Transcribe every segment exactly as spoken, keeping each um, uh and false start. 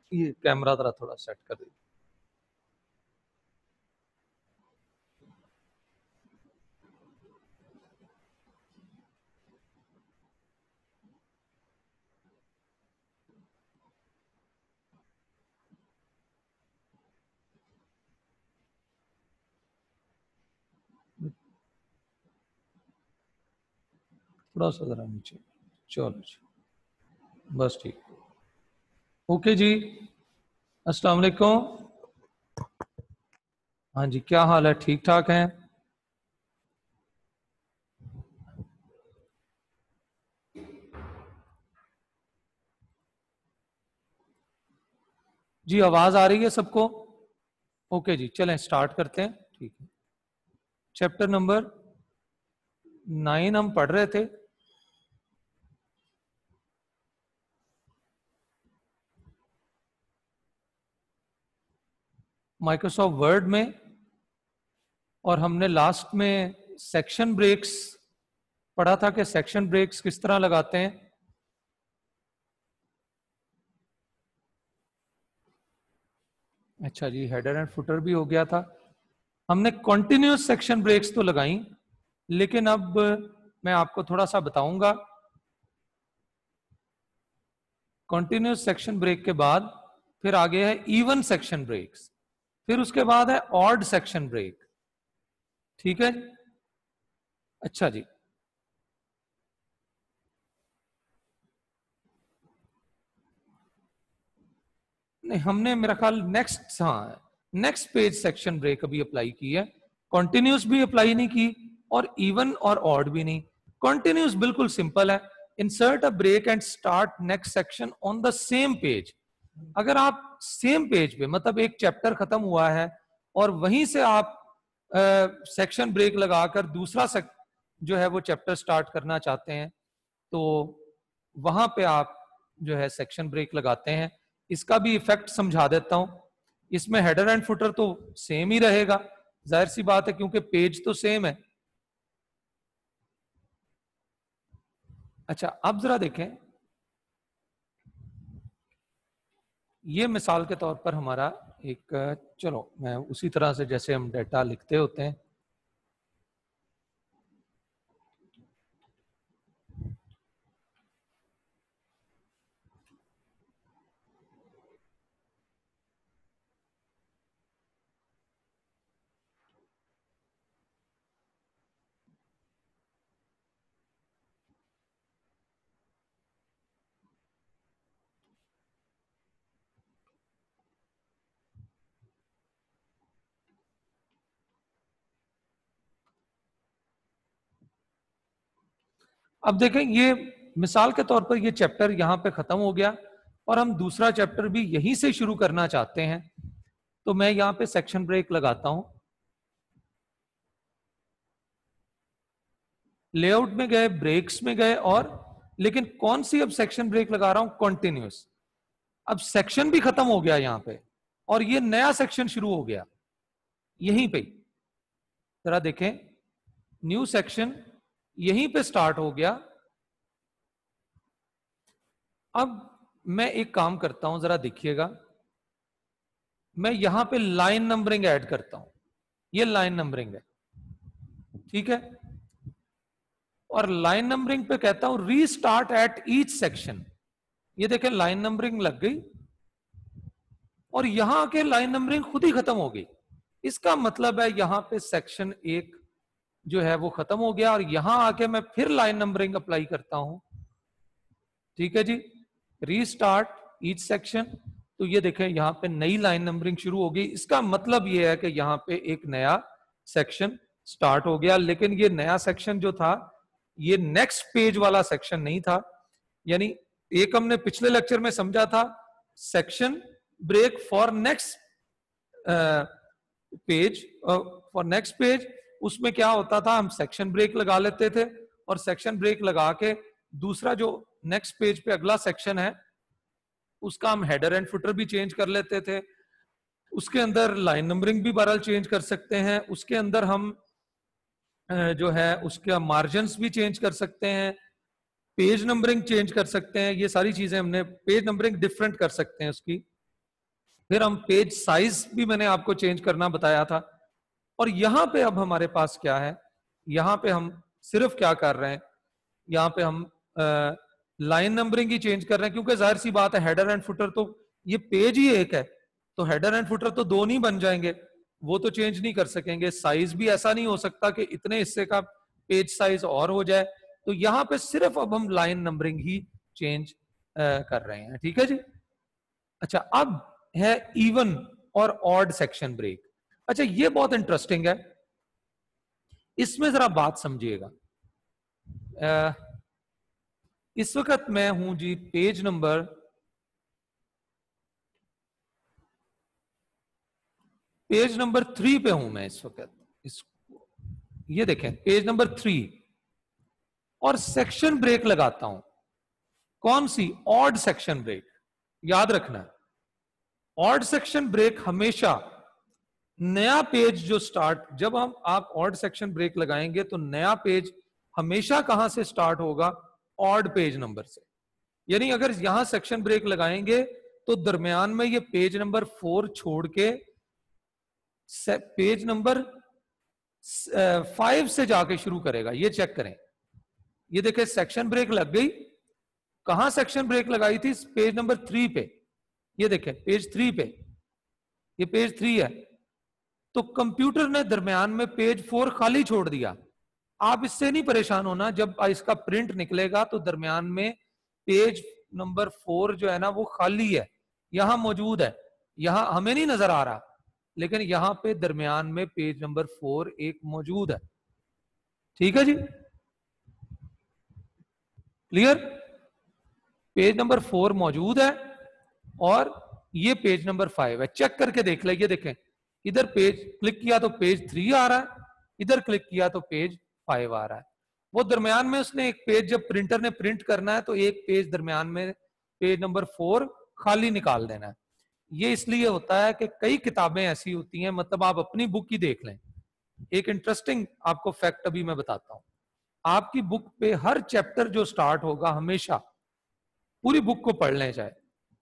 ये कैमरा जरा थोड़ा सेट कर दीजिए। थोड़ा सा जरा नीचे, चलो जी, बस ठीक। ओके जी, अस्सलाम वालेकुम। हाँ जी, क्या हाल है? ठीक ठाक हैं? जी, आवाज आ रही है सबको? ओके जी, चलें स्टार्ट करते हैं। ठीक है, चैप्टर नंबर नाइन हम पढ़ रहे थे। माइक्रोसॉफ्ट वर्ड में, और हमने लास्ट में सेक्शन ब्रेक्स पढ़ा था कि सेक्शन ब्रेक्स किस तरह लगाते हैं। अच्छा जी, हेडर एंड फुटर भी हो गया था। हमने कॉन्टिन्यूस सेक्शन ब्रेक्स तो लगाई, लेकिन अब मैं आपको थोड़ा सा बताऊंगा। कॉन्टिन्यूस सेक्शन ब्रेक के बाद फिर आगे है इवन सेक्शन ब्रेक्स, फिर उसके बाद है ऑड सेक्शन ब्रेक। ठीक है, अच्छा जी। नहीं, हमने मेरा ख्याल नेक्स्ट, हाँ, नेक्स्ट पेज सेक्शन ब्रेक अभी अप्लाई की है। कॉन्टिन्यूस भी अप्लाई नहीं की और इवन और ऑड भी नहीं। कॉन्टिन्यूस बिल्कुल सिंपल है, insert a break and start next section on the same page. अगर आप सेम पेज पे, मतलब एक चैप्टर खत्म हुआ है और वहीं से आप सेक्शन ब्रेक लगाकर दूसरा सेक, जो है वो चैप्टर स्टार्ट करना चाहते हैं, तो वहां पे आप जो है सेक्शन ब्रेक लगाते हैं। इसका भी इफेक्ट समझा देता हूं। इसमें हेडर एंड फुटर तो सेम ही रहेगा, जाहिर सी बात है, क्योंकि पेज तो सेम है। अच्छा, अब जरा देखें, ये मिसाल के तौर पर हमारा एक, चलो मैं उसी तरह से जैसे हम डेटा लिखते होते हैं। अब देखें, ये मिसाल के तौर पर ये चैप्टर यहां पे खत्म हो गया और हम दूसरा चैप्टर भी यहीं से शुरू करना चाहते हैं, तो मैं यहां पे सेक्शन ब्रेक लगाता हूं। लेआउट में गए, ब्रेक्स में गए, और लेकिन कौन सी अब सेक्शन ब्रेक लगा रहा हूं? कॉन्टिन्यूस। अब सेक्शन भी खत्म हो गया यहां पे और ये नया सेक्शन शुरू हो गया यहीं पे। जरा देखें, न्यू सेक्शन यहीं पे स्टार्ट हो गया। अब मैं एक काम करता हूं, जरा देखिएगा, मैं यहां पे लाइन नंबरिंग ऐड करता हूं। ये लाइन नंबरिंग है, ठीक है, और लाइन नंबरिंग पे कहता हूं रीस्टार्ट एट ईच सेक्शन। ये देखें, लाइन नंबरिंग लग गई और यहां आके लाइन नंबरिंग खुद ही खत्म हो गई। इसका मतलब है यहां पे सेक्शन एक जो है वो खत्म हो गया और यहां आके मैं फिर लाइन नंबरिंग अप्लाई करता हूं। ठीक है जी, रीस्टार्ट ईच सेक्शन, तो ये देखें यहां पे नई लाइन नंबरिंग शुरू हो गई। इसका मतलब ये है कि यहां पे एक नया सेक्शन स्टार्ट हो गया, लेकिन ये नया सेक्शन जो था ये नेक्स्ट पेज वाला सेक्शन नहीं था। यानी एक हमने पिछले लेक्चर में समझा था section break for next page, for next page, उसमें क्या होता था, हम सेक्शन ब्रेक लगा लेते थे और सेक्शन ब्रेक लगा के दूसरा जो नेक्स्ट पेज पे अगला सेक्शन है उसका हम हेडर एंड फुटर भी चेंज कर लेते थे। उसके अंदर लाइन नंबरिंग भी बहरहाल चेंज कर सकते हैं। उसके अंदर हम जो है उसके मार्जिन भी चेंज कर सकते हैं, पेज नंबरिंग चेंज कर सकते हैं। ये सारी चीजें हमने, पेज नंबरिंग डिफरेंट कर सकते हैं उसकी। फिर हम पेज साइज भी मैंने आपको चेंज करना बताया था। और यहां पे अब हमारे पास क्या है, यहां पे हम सिर्फ क्या कर रहे हैं, यहां पे हम लाइन नंबरिंग ही चेंज कर रहे हैं, क्योंकि जाहिर सी बात है हेडर एंड फुटर तो ये पेज ही एक है, तो हेडर एंड फुटर तो दो नहीं बन जाएंगे, वो तो चेंज नहीं कर सकेंगे। साइज भी ऐसा नहीं हो सकता कि इतने हिस्से का पेज साइज और हो जाए, तो यहां पे सिर्फ अब हम लाइन नंबरिंग ही चेंज कर रहे हैं। ठीक है जी। अच्छा, अब है इवन और ऑड सेक्शन ब्रेक। अच्छा, ये बहुत इंटरेस्टिंग है, इसमें जरा बात समझिएगा। इस वक्त मैं हूं जी page number page number three पे हूं मैं इस वक्त। इस ये देखें पेज नंबर थ्री, और सेक्शन ब्रेक लगाता हूं। कौन सी? Odd section break. याद रखना है, ऑड सेक्शन ब्रेक हमेशा नया पेज जो स्टार्ट, जब हम आप ऑड सेक्शन ब्रेक लगाएंगे तो नया पेज हमेशा कहां से स्टार्ट होगा? ऑड पेज नंबर से। यानी अगर यहां सेक्शन ब्रेक लगाएंगे तो दरमियान में ये पेज नंबर फोर छोड़ के पेज नंबर फाइव से जाके शुरू करेगा। ये चेक करें, ये देखें सेक्शन ब्रेक लग गई। कहां सेक्शन ब्रेक लगाई थी? पेज नंबर थ्री पे। ये देखें पेज थ्री पे, ये पेज थ्री है, तो कंप्यूटर ने दरमियान में पेज फोर खाली छोड़ दिया। आप इससे नहीं परेशान होना, जब इसका प्रिंट निकलेगा तो दरमियान में पेज नंबर फोर जो है ना वो खाली है, यहां मौजूद है, यहां हमें नहीं नजर आ रहा, लेकिन यहां पे दरमियान में पेज नंबर फोर एक मौजूद है। ठीक है जी, क्लियर? पेज नंबर फोर मौजूद है और ये पेज नंबर फाइव है। चेक करके देख ले, ये देखें इधर पेज क्लिक किया तो पेज थ्री आ रहा है, इधर क्लिक किया तो पेज फाइव आ रहा है। वो दरमियान में उसने एक पेज, जब प्रिंटर ने प्रिंट करना है तो एक पेज दरमियान में पेज नंबर फोर खाली निकाल देना है। ये इसलिए होता है कि कई किताबें ऐसी होती हैं, मतलब आप अपनी बुक ही देख लें। एक इंटरेस्टिंग आपको फैक्ट अभी मैं बताता हूं, आपकी बुक पे हर चैप्टर जो स्टार्ट होगा हमेशा, पूरी बुक को पढ़ लें चाहे,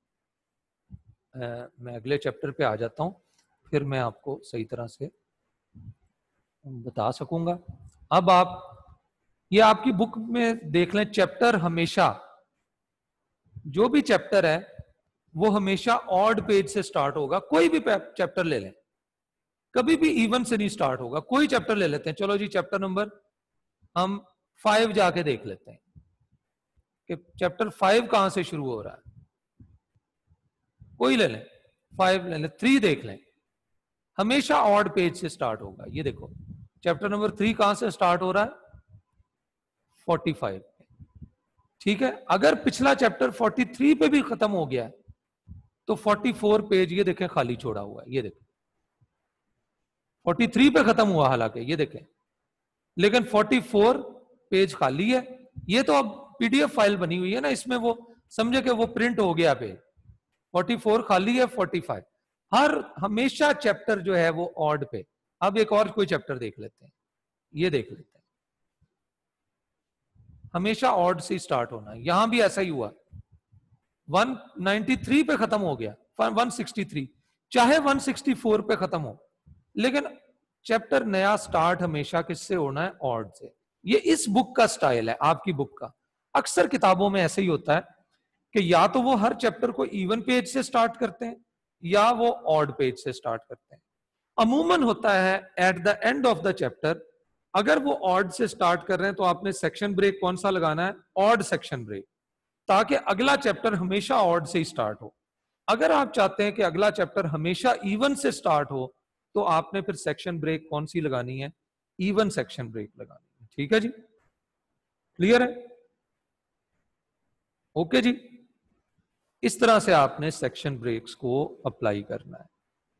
मैं अगले चैप्टर पे आ जाता हूं, फिर मैं आपको सही तरह से बता सकूंगा। अब आप ये आपकी बुक में देख लें, चैप्टर हमेशा, जो भी चैप्टर है वो हमेशा ऑड पेज से स्टार्ट होगा। कोई भी चैप्टर ले लें, कभी भी इवन से नहीं स्टार्ट होगा। कोई चैप्टर ले लेते हैं, चलो जी चैप्टर नंबर हम फाइव जाके देख लेते हैं कि चैप्टर फाइव कहां से शुरू हो रहा है। कोई ले लें, फाइव ले लें, थ्री देख लें, हमेशा ऑड पेज से स्टार्ट होगा। ये देखो चैप्टर नंबर थ्री कहां से स्टार्ट हो रहा है? Forty five. ठीक है, अगर पिछला चैप्टर फोर्टी थ्री पे भी खत्म हो गया तो फोर्टी फोर पेज ये देखें खाली छोड़ा हुआ है। ये देखें फोर्टी थ्री पे खत्म हुआ हालांकि, ये देखें, लेकिन फोर्टी फोर पेज खाली है। ये तो अब पीडीएफ फाइल बनी हुई है ना, इसमें वो समझे कि वो प्रिंट हो गया पेज। फोर्टी फोर खाली है, फोर्टी फाइव हर हमेशा चैप्टर जो है वो ऑड पे। अब एक और कोई चैप्टर देख लेते हैं, ये देख लेते हैं, हमेशा ऑड से स्टार्ट होना है। यहां भी ऐसा ही हुआ, वन नाइंटी थ्री पे खत्म हो गया, वन सिक्सटी थ्री, चाहे वन सिक्सटी फोर पे खत्म हो, लेकिन चैप्टर नया स्टार्ट हमेशा किससे होना है? ऑड से। ये इस बुक का स्टाइल है, आपकी बुक का। अक्सर किताबों में ऐसे ही होता है कि या तो वो हर चैप्टर को इवन पेज से स्टार्ट करते हैं या वो ऑड पेज से स्टार्ट करते हैं। अमूमन होता है at the end of the chapter, अगर वो ऑड से स्टार्ट कर रहे हैं तो आपने सेक्शन ब्रेक कौन सा लगाना है? ऑड सेक्शन ब्रेक, ताकि अगला चैप्टर हमेशा ऑड से ही स्टार्ट हो। अगर आप चाहते हैं कि अगला चैप्टर हमेशा इवन से स्टार्ट हो तो आपने फिर सेक्शन ब्रेक कौन सी लगानी है? इवन सेक्शन ब्रेक लगानी है। ठीक है जी, क्लियर है? ओके जी, इस तरह से आपने सेक्शन ब्रेक्स को अप्लाई करना है।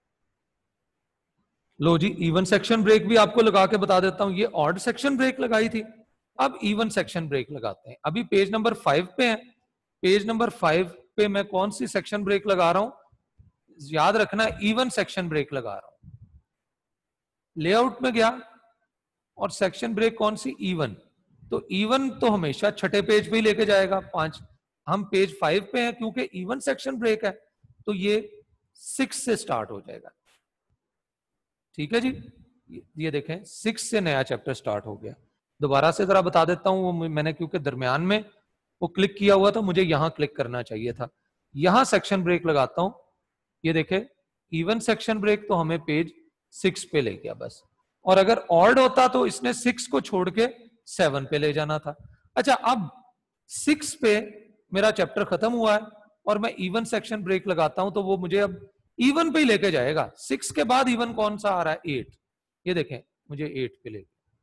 लो जी, इवन सेक्शन ब्रेक भी आपको लगा के बता देता हूं। ये ऑड सेक्शन ब्रेक लगाई थी, अब इवन सेक्शन ब्रेक लगाते हैं। अभी पेज नंबर फाइव पे है, पेज नंबर फाइव पे मैं कौन सी सेक्शन ब्रेक लगा रहा हूं? याद रखना, इवन सेक्शन ब्रेक लगा रहा हूं। लेआउट में गया और सेक्शन ब्रेक कौन सी? इवन। तो इवन तो हमेशा छठे पेज पे ही लेके जाएगा। पांच, हम पेज फाइव पे हैं क्योंकि इवन सेक्शन ब्रेक है, तो ये सिक्स से स्टार्ट हो जाएगा। ठीक है जी, ये देखें सिक्स से नया चैप्टर स्टार्ट हो गया। दोबारा से जरा बता देता हूं, वो मैंने क्योंकि दरमियान में वो क्लिक किया हुआ था, मुझे यहां क्लिक करना चाहिए था। यहां सेक्शन ब्रेक लगाता हूं, ये देखे इवन सेक्शन ब्रेक तो हमें पेज सिक्स पे ले गया बस, और अगर ऑड होता तो इसने सिक्स को छोड़ के सेवन पे ले जाना था। अच्छा, अब सिक्स पे मेरा चैप्टर खत्म हुआ है और मैं इवन सेक्शन ब्रेक लगाता हूं तो वो मुझे अब इवन पे ही लेके जाएगा। सिक्स के बाद इवन कौन सा आ रहा है? एट। ये देखें मुझे एट पे ले।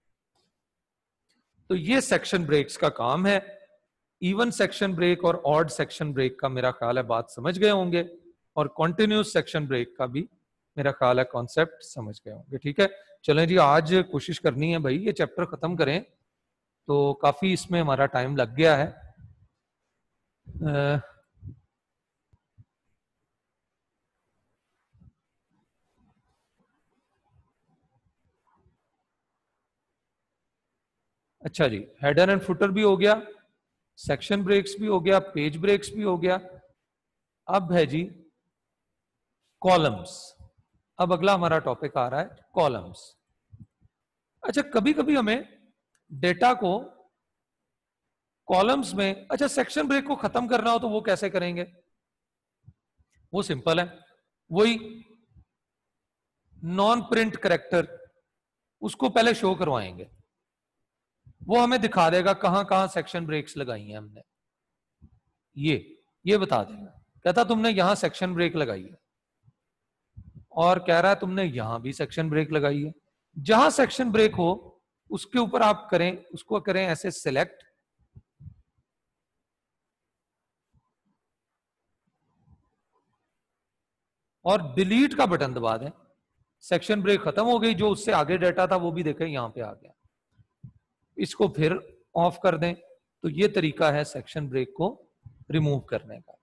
तो ये सेक्शन ब्रेक्स का काम है। इवन सेक्शन ब्रेक और ऑड सेक्शन ब्रेक का मेरा ख्याल है बात समझ गए होंगे, और कॉन्टिन्यूस सेक्शन ब्रेक का भी मेरा ख्याल है कॉन्सेप्ट समझ गए होंगे। ठीक है, चलें जी, आज कोशिश करनी है भाई ये चैप्टर खत्म करें, तो काफी इसमें हमारा टाइम लग गया है। आ, अच्छा जी, हेडर एंड फुटर भी हो गया, सेक्शन ब्रेक्स भी हो गया, पेज ब्रेक्स भी हो गया। अब है जी कॉलम्स। अब अगला हमारा टॉपिक आ रहा है कॉलम्स। अच्छा, कभी कभी हमें डेटा को कॉलम्स में, अच्छा सेक्शन ब्रेक को खत्म करना हो तो वो कैसे करेंगे? वो सिंपल है, वही नॉन प्रिंट करेक्टर उसको पहले शो करवाएंगे, वो हमें दिखा देगा कहां कहां सेक्शन ब्रेक्स लगाई हैं हमने, ये ये बता देगा। कहता तुमने यहां सेक्शन ब्रेक लगाई है, और कह रहा है तुमने यहां भी सेक्शन ब्रेक लगाई है। जहां सेक्शन ब्रेक हो उसके ऊपर आप करें, उसको करें ऐसे सिलेक्ट, और डिलीट का बटन दबा दें। सेक्शन ब्रेक खत्म हो गई, जो उससे आगे डाटा था वो भी देखें यहां पे आ गया। इसको फिर ऑफ कर दें। तो ये तरीका है सेक्शन ब्रेक को रिमूव करने का,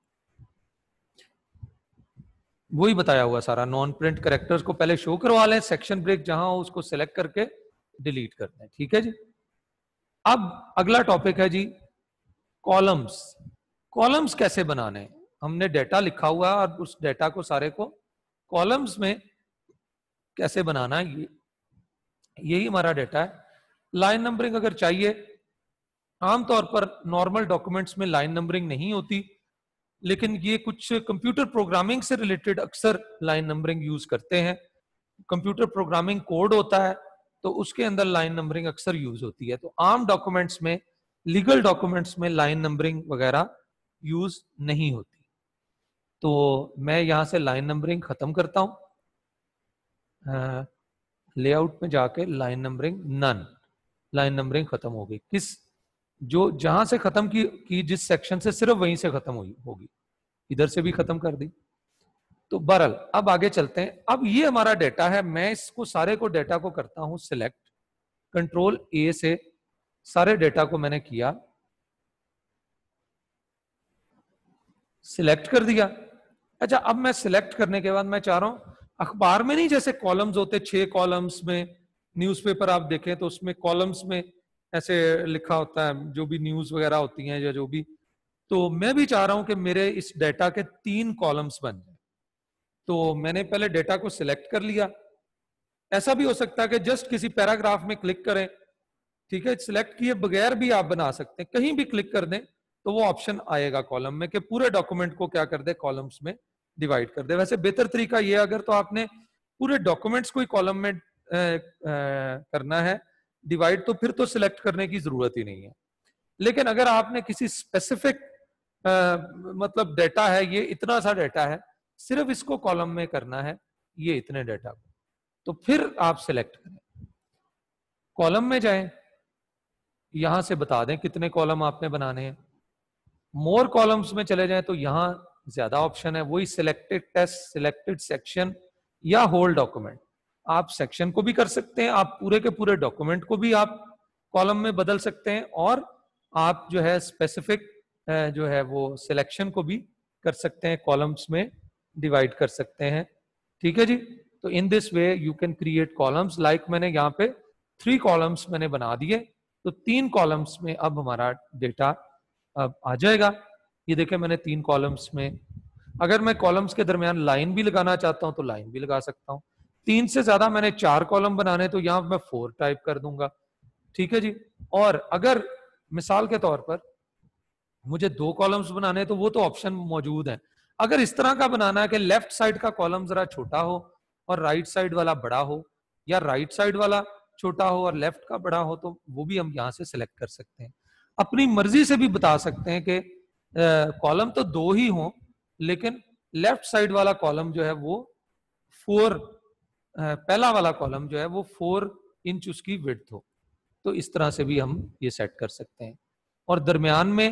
वही बताया हुआ सारा। नॉन प्रिंट कैरेक्टर्स को पहले शो करवा लें, सेक्शन ब्रेक जहां हो उसको सिलेक्ट करके डिलीट कर दें। ठीक है जी। अब अगला टॉपिक है जी कॉलम्स। कॉलम्स कैसे बनाने? हमने डेटा लिखा हुआ है और उस डेटा को सारे को कॉलम्स में कैसे बनाना है, ये यही हमारा डेटा है। लाइन नंबरिंग अगर चाहिए, आमतौर पर नॉर्मल डॉक्यूमेंट्स में लाइन नंबरिंग नहीं होती, लेकिन ये कुछ कंप्यूटर प्रोग्रामिंग से रिलेटेड अक्सर लाइन नंबरिंग यूज करते हैं। कंप्यूटर प्रोग्रामिंग कोड होता है तो उसके अंदर लाइन नंबरिंग अक्सर यूज होती है। तो आम डॉक्यूमेंट्स में, लीगल डॉक्यूमेंट्स में लाइन नंबरिंग वगैरह यूज नहीं होती। तो मैं यहां से लाइन नंबरिंग खत्म करता हूं, लेआउट में जाके line numbering none, line numbering खत्म हो गई। किस जो जहां से खत्म की, की जिस सेक्शन से, सिर्फ वहीं से खत्म हुई होगी, इधर से भी खत्म कर दी। तो बहरहाल अब आगे चलते हैं। अब ये हमारा डेटा है, मैं इसको सारे को डेटा को करता हूं सिलेक्ट, कंट्रोल ए से सारे डेटा को मैंने किया, सिलेक्ट कर दिया। अच्छा, अब मैं सिलेक्ट करने के बाद मैं चाह रहा हूं, अखबार में नहीं जैसे कॉलम्स होते, छह कॉलम्स में, न्यूज़पेपर आप देखें तो उसमें कॉलम्स में ऐसे लिखा होता है जो भी न्यूज वगैरह होती हैं या जो भी। तो मैं भी चाह रहा हूं कि मेरे इस डेटा के तीन कॉलम्स बन जाए। तो मैंने पहले डेटा को सिलेक्ट कर लिया। ऐसा भी हो सकता है कि जस्ट किसी पैराग्राफ में क्लिक करें, ठीक है, सिलेक्ट किए बगैर भी आप बना सकते हैं, कहीं भी क्लिक कर दें तो वो ऑप्शन आएगा कॉलम में कि पूरे डॉक्यूमेंट को क्या कर दे, कॉलम्स में डिवाइड कर दे। वैसे बेहतर तरीका ये, अगर तो आपने पूरे डॉक्यूमेंट्स को ही कॉलम में आ, आ, करना है डिवाइड, तो फिर तो सिलेक्ट करने की जरूरत ही नहीं है। लेकिन अगर आपने किसी स्पेसिफिक मतलब डेटा है, ये इतना सा डेटा है, सिर्फ इसको कॉलम में करना है, ये इतने डेटा को, तो फिर आप सिलेक्ट करें, कॉलम में जाएं, यहां से बता दें कितने कॉलम आपने बनाने हैं। मोर कॉलम्स में चले जाएं तो यहां ज्यादा ऑप्शन है, वही सिलेक्टेड टेस्ट, सिलेक्टेड सेक्शन या होल डॉक्यूमेंट। आप सेक्शन को भी कर सकते हैं, आप पूरे के पूरे डॉक्यूमेंट को भी आप कॉलम में बदल सकते हैं, और आप जो है स्पेसिफिक जो है वो सिलेक्शन को भी कर सकते हैं, कॉलम्स में डिवाइड कर सकते हैं। ठीक है जी। तो in this way you can create columns. Like मैंने यहाँ पे थ्री कॉलम्स मैंने बना दिए, तो तीन कॉलम्स में अब हमारा डेटा अब आ जाएगा। ये देखें मैंने तीन कॉलम्स में अगर मैं कॉलम्स के दरमियान लाइन भी लगाना चाहता हूं तो लाइन भी लगा सकता हूं। तीन से ज्यादा मैंने चार कॉलम बनाने तो यहां मैं फोर टाइप कर दूंगा। ठीक है जी। और अगर मिसाल के तौर पर मुझे दो कॉलम्स बनाने तो वो तो ऑप्शन मौजूद है। अगर इस तरह का बनाना है कि लेफ्ट साइड का कॉलम जरा छोटा हो और राइट साइड वाला बड़ा हो, या राइट साइड वाला छोटा हो और लेफ्ट का बड़ा हो, तो वो भी हम यहां से सिलेक्ट कर सकते हैं। अपनी मर्जी से भी बता सकते हैं कि कॉलम तो दो ही हो, लेकिन लेफ्ट साइड वाला कॉलम जो है वो फोर, पहला वाला कॉलम जो है वो फोर इंच उसकी विड्थ हो। तो इस तरह से भी हम ये सेट कर सकते हैं। और दरमियान में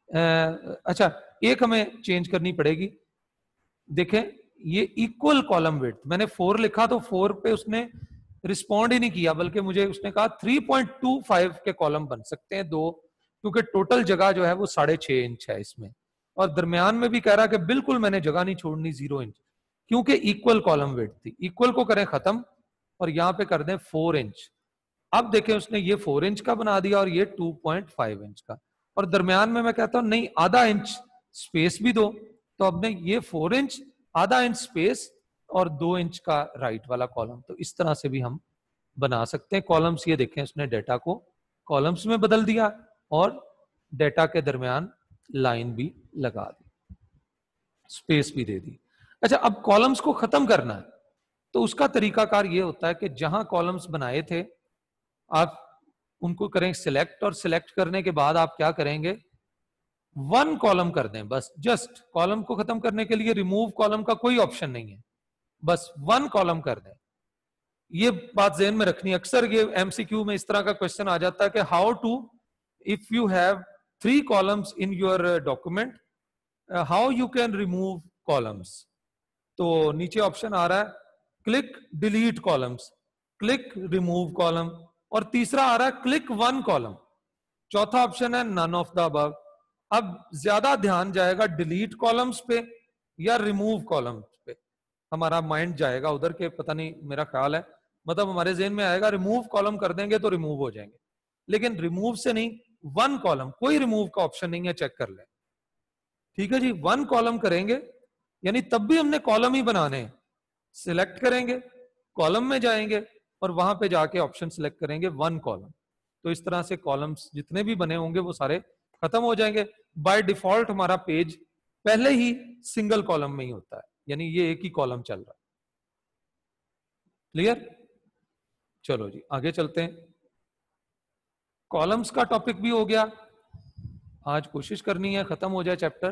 अच्छा एक हमें चेंज करनी पड़ेगी। देखें ये इक्वल कॉलम विड्थ, मैंने फोर लिखा तो फोर पे उसने रिस्पॉन्ड ही नहीं किया, बल्कि मुझे उसने कहा थ्री पॉइंट टू फाइव के कॉलम बन सकते हैं दो, क्योंकि टोटल जगह जो है वो साढ़े छह इंच है इसमें। और दरमियान में भी कह रहा कि बिल्कुल मैंने जगह नहीं छोड़नी जीरो इंच, क्योंकि इक्वल कॉलम विड्थ थी। इक्वल को करें खत्म और यहां पे कर दें फोर इंच। अब देखें उसने ये फोर इंच का बना दिया और ये टू पॉइंट फाइव इंच का। और दरमियान में मैं कहता हूं नहीं आधा इंच स्पेस भी दो, तो अब ने ये फोर इंच, आधा इंच स्पेस और दो इंच का राइट वाला कॉलम। तो इस तरह से भी हम बना सकते हैं कॉलम्स। ये देखें उसने डेटा को कॉलम्स में बदल दिया और डेटा के दरमियान लाइन भी लगा दी, स्पेस भी दे दी। अच्छा अब कॉलम्स को खत्म करना है तो उसका तरीकाकार ये होता है कि जहां कॉलम्स बनाए थे आप उनको करें सिलेक्ट, और सिलेक्ट करने के बाद आप क्या करेंगे, वन कॉलम कर दें बस। जस्ट कॉलम को खत्म करने के लिए रिमूव कॉलम का कोई ऑप्शन नहीं है, बस वन कॉलम कर दें। ये बात ज़हन में रखनी। अक्सर ये एमसीक्यू में इस तरह का क्वेश्चन आ जाता है कि how to, if you have three columns in your document, how you can remove columns. तो नीचे ऑप्शन आ रहा है click delete columns, click remove column, और तीसरा आ रहा है क्लिक वन कॉलम, चौथा ऑप्शन है नन ऑफ द अबव। अब ज्यादा ध्यान जाएगा डिलीट कॉलम्स पे या रिमूव कॉलम्स पे, हमारा माइंड जाएगा उधर के, पता नहीं मेरा ख्याल है, मतलब हमारे जेहन में आएगा रिमूव कॉलम कर देंगे तो रिमूव हो जाएंगे, लेकिन रिमूव से नहीं, वन कॉलम, कोई रिमूव का ऑप्शन नहीं है, चेक कर ले। ठीक है जी, वन कॉलम करेंगे यानी तब भी हमने कॉलम ही बनाने हैं। सिलेक्ट करेंगे, कॉलम में जाएंगे और वहां पे जाके ऑप्शन सिलेक्ट करेंगे वन कॉलम। तो इस तरह से कॉलम्स जितने भी बने होंगे वो सारे खत्म हो जाएंगे। बाय डिफॉल्ट हमारा पेज पहले ही सिंगल कॉलम में ही होता है, यानी ये एक ही कॉलम चल रहा है। क्लियर? चलो जी आगे चलते हैं। कॉलम्स का टॉपिक भी हो गया, आज कोशिश करनी है खत्म हो जाए चैप्टर।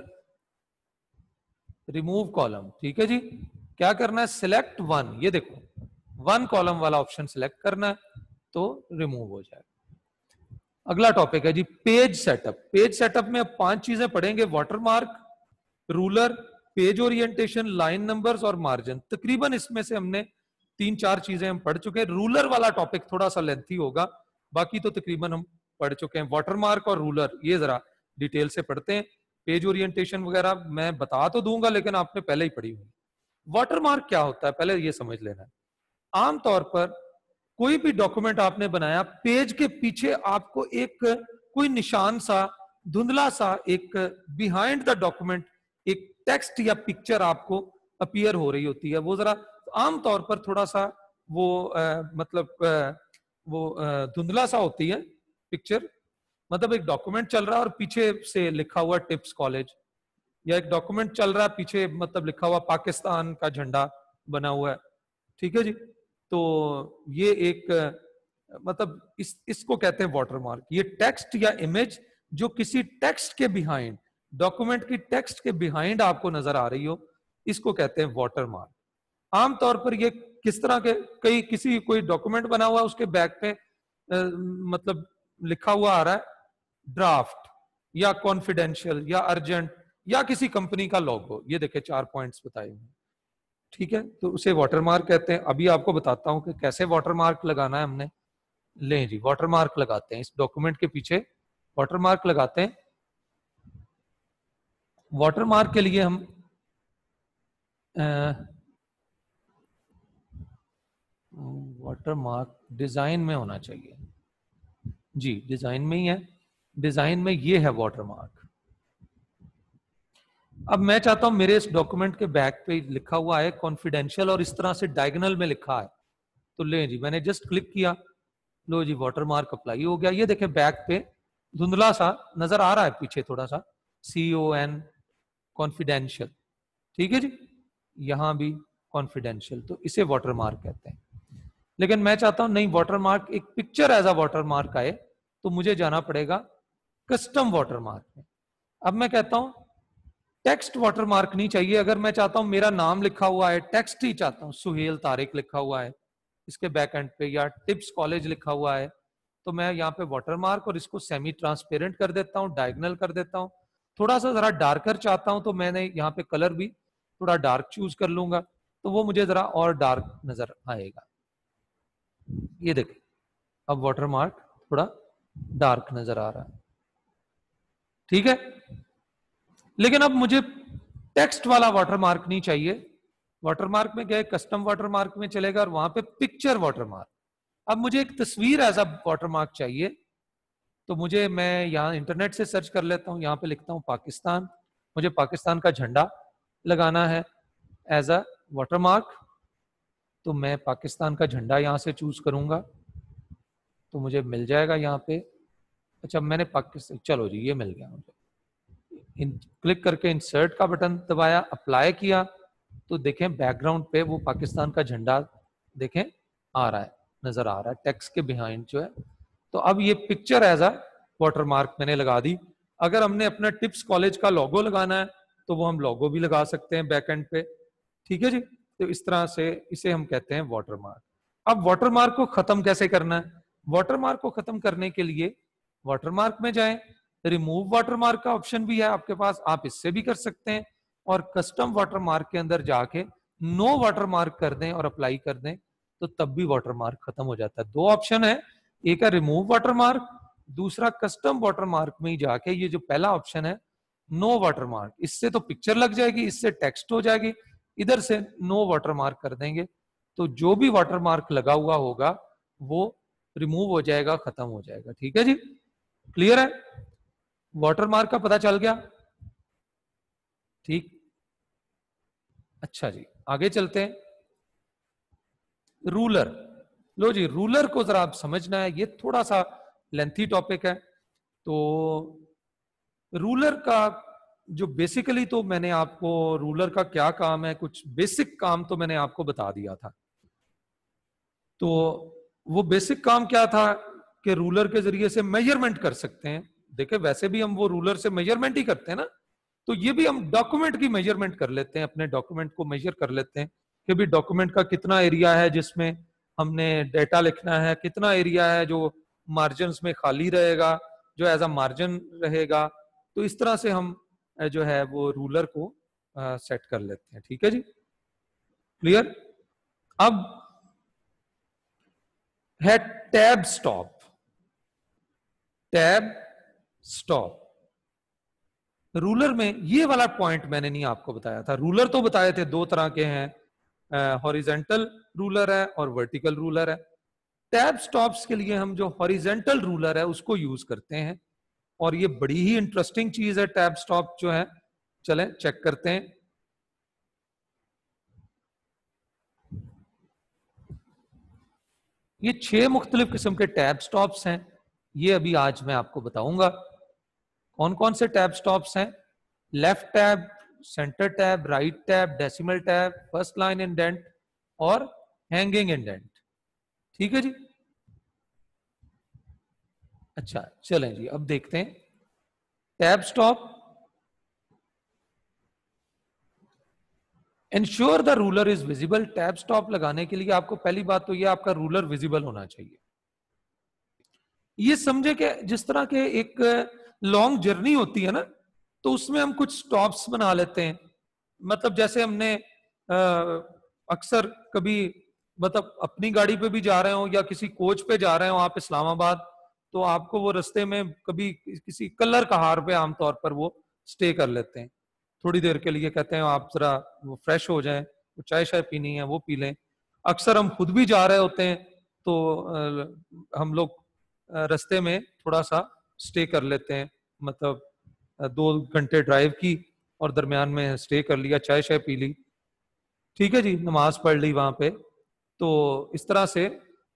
रिमूव कॉलम, ठीक है जी, क्या करना है, सिलेक्ट वन, ये देखो वन कॉलम वाला ऑप्शन सिलेक्ट करना है तो रिमूव हो जाएगा। अगला टॉपिक है जी पेज सेटअप। पेज सेटअप में अब पांच चीजें पढ़ेंगे, watermark, ruler, page orientation, line numbers और मार्जिन। तकरीबन इसमें से हमने तीन चार चीजें हम पढ़ चुके हैं। रूलर वाला टॉपिक थोड़ा सा लेंथी होगा, बाकी तो तकरीबन हम पढ़ चुके हैं। वाटरमार्क और रूलर ये जरा डिटेल से पढ़ते हैं। पेज ओरिएंटेशन वगैरह मैं बता तो दूंगा लेकिन आपने पहले ही पढ़ी हुई। वाटरमार्क क्या होता है पहले ये समझ लेना है। आमतौर पर कोई भी डॉक्यूमेंट आपने बनाया, पेज के पीछे आपको एक कोई निशान सा, धुंधला सा, एक बिहाइंड द डॉक्यूमेंट एक टेक्स्ट या पिक्चर आपको अपीयर हो रही होती है। वो जरा आमतौर पर थोड़ा सा वो आ, मतलब आ, वो धुंधला सा होती है पिक्चर। मतलब एक डॉक्यूमेंट चल रहा है और पीछे से लिखा हुआ टिप्स कॉलेज, या एक डॉक्यूमेंट चल रहा है पीछे मतलब लिखा हुआ पाकिस्तान का झंडा बना हुआ है। ठीक है जी, तो ये एक मतलब इस इसको कहते हैं वाटरमार्क। ये टेक्स्ट या इमेज जो किसी टेक्स्ट के बिहाइंड, डॉक्यूमेंट की टेक्स्ट के बिहाइंड आपको नजर आ रही हो, इसको कहते हैं वाटरमार्क। आमतौर पर ये किस तरह के, कई किसी कोई डॉक्यूमेंट बना हुआ उसके बैक पे आ, मतलब लिखा हुआ आ रहा है ड्राफ्ट या कॉन्फिडेंशियल या अर्जेंट या किसी कंपनी का लोगो, ये देखे चार पॉइंट्स बताए हुए। ठीक है, तो उसे वाटरमार्क कहते हैं। अभी आपको बताता हूं कि कैसे वाटरमार्क लगाना है हमने। ले जी वाटरमार्क लगाते हैं, इस डॉक्यूमेंट के पीछे वाटरमार्क लगाते हैं। वाटरमार्क के लिए हम वाटरमार्क डिजाइन में होना चाहिए जी, डिजाइन में ही है। डिजाइन में ये है वाटरमार्क। अब मैं चाहता हूं मेरे इस डॉक्यूमेंट के बैक पे लिखा हुआ है कॉन्फिडेंशियल और इस तरह से डायगोनल में लिखा है, तो ले जी मैंने जस्ट क्लिक किया, लो जी वाटरमार्क अप्लाई हो गया। ये देखें बैक पे धुंधला सा नजर आ रहा है, पीछे थोड़ा सा सी ओ एन कॉन्फिडेंशियल, ठीक है जी, यहां भी कॉन्फिडेंशियल, तो इसे वाटरमार्क कहते हैं। लेकिन मैं चाहता हूं नहीं वाटरमार्क एक पिक्चर एज अ वाटरमार्क आए, तो मुझे जाना पड़ेगा कस्टम वाटरमार्क में। अब मैं कहता हूं टेक्स्ट वाटरमार्क नहीं चाहिए, अगर मैं चाहता हूं मेरा नाम लिखा हुआ है, टेक्स्ट ही चाहता हूं, सुहेल तारिक लिखा हुआ है इसके बैक एंड पे, या टिप्स कॉलेज लिखा हुआ है, तो मैं यहाँ पे वाटरमार्क और इसको सेमी ट्रांसपेरेंट कर देता हूँ, डायगोनल कर देता हूँ। थोड़ा सा जरा डार्कर चाहता हूं तो मैंने यहाँ पे कलर भी थोड़ा डार्क चूज कर लूंगा, तो वो मुझे जरा और डार्क नजर आएगा। ये देखिए अब वाटरमार्क थोड़ा डार्क नजर आ रहा है, ठीक है। लेकिन अब मुझे टेक्स्ट वाला वाटरमार्क नहीं चाहिए, वाटरमार्क में गए कस्टम वाटरमार्क में चलेगा और वहां पे पिक्चर वाटरमार्क। अब मुझे एक तस्वीर एज अ वाटरमार्क चाहिए, तो मुझे मैं यहाँ इंटरनेट से सर्च कर लेता हूँ, यहाँ पे लिखता हूँ पाकिस्तान, मुझे पाकिस्तान का झंडा लगाना है एज अ वाटरमार्क, तो मैं पाकिस्तान का झंडा यहाँ से चूज करूंगा, तो मुझे मिल जाएगा यहाँ पे। अच्छा मैंने पाकिस्तान, चलो जी ये मिल गया मुझे, इन क्लिक करके इंसर्ट का बटन दबाया, अप्लाई किया, तो देखें बैकग्राउंड पे वो पाकिस्तान का झंडा देखें आ रहा है, नजर आ रहा है टेक्स्ट के बिहाइंड जो है। तो अब ये पिक्चर एज अ वाटरमार्क मैंने लगा दी। अगर हमने अपना टिप्स कॉलेज का लोगो लगाना है तो वो हम लोगो भी लगा सकते हैं बैकएंड पे, ठीक है जी। तो इस तरह से इसे हम कहते हैं वाटरमार्क। अब वाटरमार्क को खत्म कैसे करना है? वाटरमार्क को खत्म करने के लिए वाटरमार्क में जाएं, रिमूव वाटरमार्क का ऑप्शन भी है आपके पास, आप इससे भी कर सकते हैं, और कस्टम वाटरमार्क के अंदर जाके नो वाटरमार्क कर दें और अप्लाई कर दें, तो तब भी वाटरमार्क खत्म हो जाता है। दो ऑप्शन है, एक है रिमूव वाटरमार्क, दूसरा कस्टम वाटरमार्क में ही जाके ये जो पहला ऑप्शन है नो वाटरमार्क, इससे तो पिक्चर लग जाएगी, इससे टेक्स्ट हो जाएगी, इधर से नो वाटरमार्क कर देंगे तो जो भी वाटरमार्क लगा हुआ होगा वो रिमूव हो जाएगा, खत्म हो जाएगा, ठीक है जी। क्लियर है? वाटरमार्क का पता चल गया, ठीक। अच्छा जी आगे चलते हैं। रूलर, लो जी रूलर को जरा आप समझना है, ये थोड़ा सा लेंथी टॉपिक है। तो रूलर का जो बेसिकली, तो मैंने आपको रूलर का क्या काम है, कुछ बेसिक काम तो मैंने आपको बता दिया था। तो वो बेसिक काम क्या था कि रूलर के जरिए से मेजरमेंट कर सकते हैं। देखिए वैसे भी हम वो रूलर से मेजरमेंट ही करते हैं ना, तो ये भी हम डॉक्यूमेंट की मेजरमेंट कर लेते हैं, अपने डॉक्यूमेंट को मेजर कर लेते हैं कि भी डॉक्यूमेंट का कितना एरिया है जिसमें हमने डेटा लिखना है, कितना एरिया है जो मार्जिन में खाली रहेगा, जो एज अ मार्जिन रहेगा। तो इस तरह से हम जो है वो रूलर को सेट कर लेते हैं, ठीक है जी। क्लियर? अब है tab stop. Tab stop ruler में ये वाला पॉइंट मैंने नहीं आपको बताया था। रूलर तो बताए थे दो तरह के हैं, हॉरिजेंटल रूलर है और वर्टिकल रूलर है। टैब स्टॉप्स के लिए हम जो हॉरिजेंटल रूलर है उसको यूज करते हैं, और ये बड़ी ही इंटरेस्टिंग चीज है टैब स्टॉप जो है। चलें चेक करते हैं। ये छह मुख्तलिफ किस्म के टैब स्टॉप्स हैं, ये अभी आज मैं आपको बताऊंगा कौन कौन से टैब स्टॉप्स हैं। Left tab, centre tab, right tab, decimal tab, first line indent और हैंगिंग इंडेंट, ठीक है जी। अच्छा चलें जी अब देखते हैं tab stop. Ensure the ruler is visible. Tab stop लगाने के लिए आपको पहली बात तो ये आपका रूलर विजिबल होना चाहिए। ये समझे कि जिस तरह के एक लॉन्ग जर्नी होती है ना, तो उसमें हम कुछ स्टॉप्स बना लेते हैं। मतलब जैसे हमने अक्सर कभी मतलब अपनी गाड़ी पे भी जा रहे हो या किसी कोच पे जा रहे हो आप इस्लामाबाद, तो आपको वो रास्ते में कभी किसी कलर कहार पे आमतौर पर वो स्टे कर लेते हैं थोड़ी देर के लिए, कहते हैं आप जरा वो फ्रेश हो जाएं, वो चाय शाय पीनी है वो पी लें। अक्सर हम खुद भी जा रहे होते हैं तो आ, हम लोग रास्ते में थोड़ा सा स्टे कर लेते हैं, मतलब दो घंटे ड्राइव की और दरमियान में स्टे कर लिया, चाय शाय पी ली, ठीक है जी, नमाज पढ़ ली वहां पे। तो इस तरह से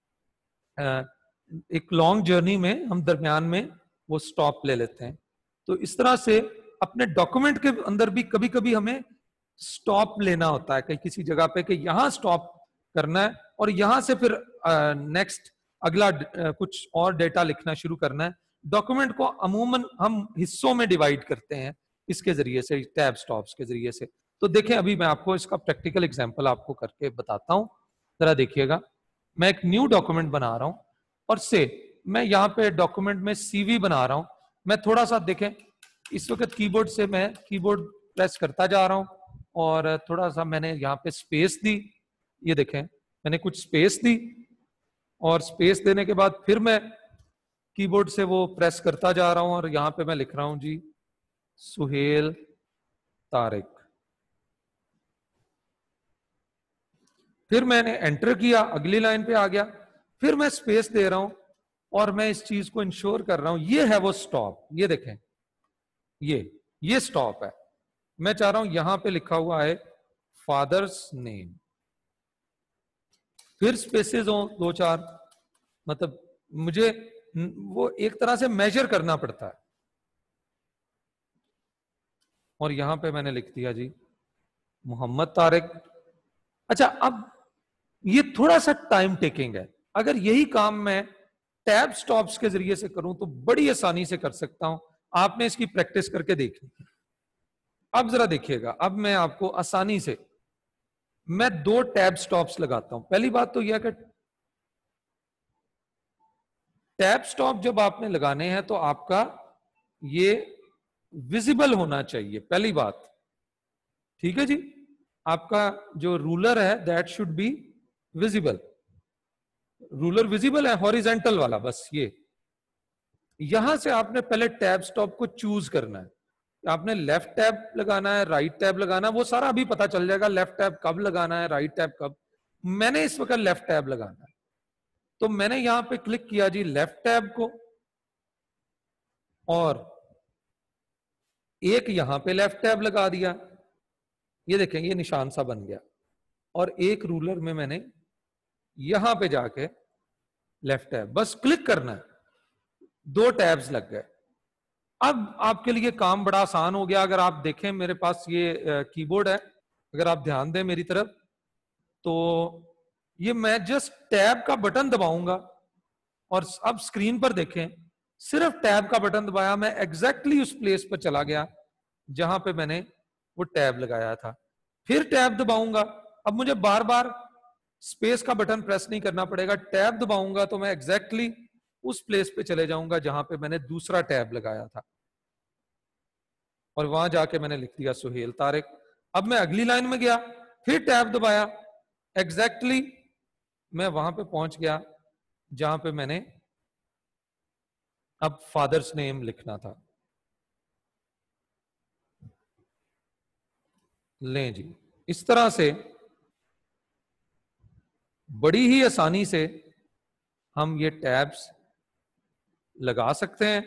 एक लॉन्ग जर्नी में हम दरमियान में वो स्टॉप ले लेते हैं। तो इस तरह से अपने डॉक्यूमेंट के अंदर भी कभी कभी हमें स्टॉप लेना होता है कहीं किसी जगह पे कि यहां स्टॉप करना है और यहां से फिर नेक्स्ट अगला uh, कुछ और डेटा लिखना शुरू करना है। डॉक्यूमेंट को अमूमन हम हिस्सों में डिवाइड करते हैं इसके जरिए से, टैब स्टॉप्स के जरिए से। तो देखें अभी मैं आपको इसका प्रैक्टिकल एग्जांपल आपको करके बताता हूं, जरा देखिएगा। मैं एक न्यू डॉक्यूमेंट बना रहा हूं और से मैं यहाँ पे डॉक्यूमेंट में सीवी बना रहा हूं। मैं थोड़ा सा देखें, इस वक्त कीबोर्ड से मैं कीबोर्ड प्रेस करता जा रहा हूं और थोड़ा सा मैंने यहाँ पे स्पेस दी, ये देखें मैंने कुछ स्पेस दी और स्पेस देने के बाद फिर मैं कीबोर्ड से वो प्रेस करता जा रहा हूं और यहाँ पे मैं लिख रहा हूं जी सुहेल तारिक। फिर मैंने एंटर किया, अगली लाइन पे आ गया, फिर मैं स्पेस दे रहा हूं और मैं इस चीज को इंश्योर कर रहा हूं, ये है वो स्टॉप, ये देखें ये ये स्टॉप है। मैं चाह रहा हूं यहां पे लिखा हुआ है फादर्स नेम, फिर स्पेसेस हो दो चार, मतलब मुझे वो एक तरह से मेजर करना पड़ता है। और यहां पे मैंने लिख दिया जी मोहम्मद तारिक। अच्छा, अब ये थोड़ा सा टाइम टेकिंग है, अगर यही काम मैं टैब स्टॉप्स के जरिए से करूं तो बड़ी आसानी से कर सकता हूं। आपने इसकी प्रैक्टिस करके देखनी। अब जरा देखिएगा, अब मैं आपको आसानी से मैं दो टैब स्टॉप्स लगाता हूं। पहली बात तो यह कि टैब स्टॉप जब आपने लगाने हैं तो आपका ये विजिबल होना चाहिए, पहली बात, ठीक है जी। आपका जो रूलर है that should be visible, ruler visible है हॉरिजेंटल वाला, बस ये। यहां से आपने पहले टैब स्टॉप को चूज करना है, आपने लेफ्ट टैब लगाना है, राइट टैब लगाना है, वो सारा अभी पता चल जाएगा, लेफ्ट टैब कब लगाना है, राइट टैब कब। मैंने इस वक्त लेफ्ट टैब लगाना है, तो मैंने यहां पे क्लिक किया जी लेफ्ट टैब को और एक यहां पे लेफ्ट टैब लगा दिया, ये देखें ये निशान सा बन गया, और एक रूलर में मैंने यहां पे जाके लेफ्ट टैब, बस क्लिक करना है, दो टैब्स लग गए। अब आपके लिए काम बड़ा आसान हो गया। अगर आप देखें मेरे पास ये कीबोर्ड है, अगर आप ध्यान दें मेरी तरफ, तो ये मैं जस्ट टैब का बटन दबाऊंगा और अब स्क्रीन पर देखें, सिर्फ टैब का बटन दबाया, मैं एग्जैक्टली उस प्लेस पर चला गया जहां पे मैंने वो टैब लगाया था। फिर टैब दबाऊंगा, अब मुझे बार बार स्पेस का बटन प्रेस नहीं करना पड़ेगा, टैब दबाऊंगा तो मैं एग्जैक्टली उस प्लेस पे चले जाऊंगा जहां पे मैंने दूसरा टैब लगाया था, और वहां जाके मैंने लिख दिया सुहेल तारिक। अब मैं अगली लाइन में गया, फिर टैब दबाया, एग्जैक्टली मैं वहां पे पहुंच गया जहां पे मैंने अब फादर्स नेम लिखना था। लें जी, इस तरह से बड़ी ही आसानी से हम ये टैब्स लगा सकते हैं।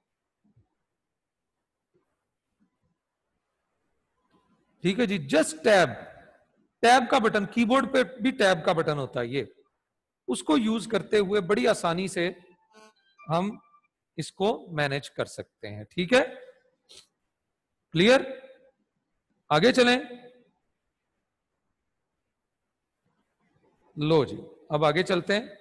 ठीक है जी, जस्ट टैब, टैब का बटन, कीबोर्ड पे भी टैब का बटन होता है, ये उसको यूज करते हुए बड़ी आसानी से हम इसको मैनेज कर सकते हैं। ठीक है, क्लियर? आगे चलें। लो जी, अब आगे चलते हैं।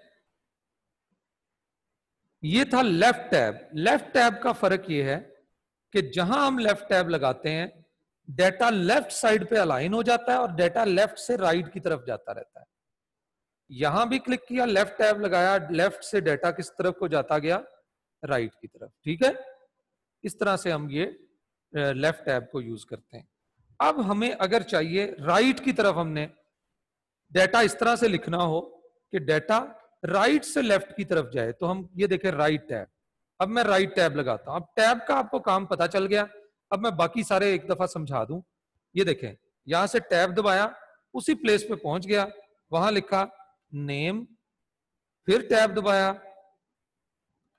ये था लेफ्ट टैब। लेफ्ट टैब का फर्क ये है कि जहां हम लेफ्ट टैब लगाते हैं डेटा लेफ्ट साइड पे अलाइन हो जाता है और डेटा लेफ्ट से राइट की तरफ जाता रहता है। यहां भी क्लिक किया, लेफ्ट टैब लगाया, लेफ्ट से डेटा किस तरफ को जाता गया, राइट की तरफ। ठीक है, इस तरह से हम ये लेफ्ट टैब को यूज करते हैं। अब हमें अगर चाहिए राइट की तरफ हमने डेटा इस तरह से लिखना हो कि डेटा राइट से लेफ्ट की तरफ जाए, तो हम ये देखें राइट टैब। अब मैं राइट टैब लगाता हूं, अब टैब का आपको काम पता चल गया। अब मैं बाकी सारे एक दफा समझा दूं। ये देखें, यहां से टैब दबाया, उसी प्लेस पे पहुंच गया, वहां लिखा नेम, फिर टैब दबाया।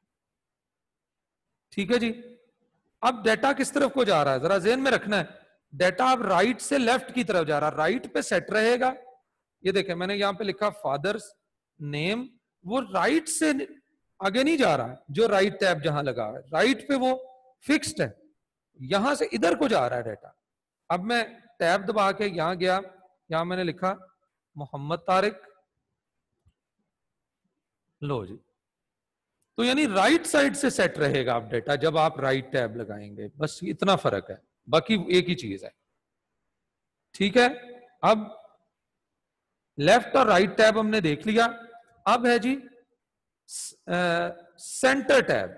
ठीक है जी, अब डेटा किस तरफ को जा रहा है जरा ज़हन में रखना है। डेटा अब राइट से लेफ्ट की तरफ जा रहा, राइट पे सेट रहेगा। ये देखें मैंने यहां पे लिखा फादर्स नेम, वो राइट से आगे नहीं जा रहा है, जो राइट टैब जहां लगा है राइट पे वो फिक्स्ड है, यहां से इधर को जा रहा है डेटा। अब मैं टैब दबा के यहां गया, यहां मैंने लिखा मोहम्मद तारिक, लो जी, तो यानी राइट साइड से सेट रहेगा आप डेटा जब आप राइट टैब लगाएंगे, बस इतना फर्क है, बाकी एक ही चीज है। ठीक है, अब लेफ्ट और राइट टैब हमने देख लिया। अब है जी सेंटर टैब।